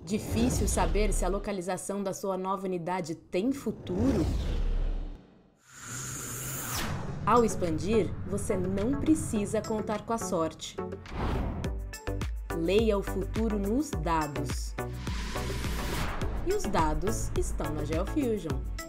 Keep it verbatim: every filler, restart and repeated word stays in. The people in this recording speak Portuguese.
Difícil saber se a localização da sua nova unidade tem futuro? Ao expandir, você não precisa contar com a sorte. Leia o futuro nos dados. E os dados estão na GeoFusion.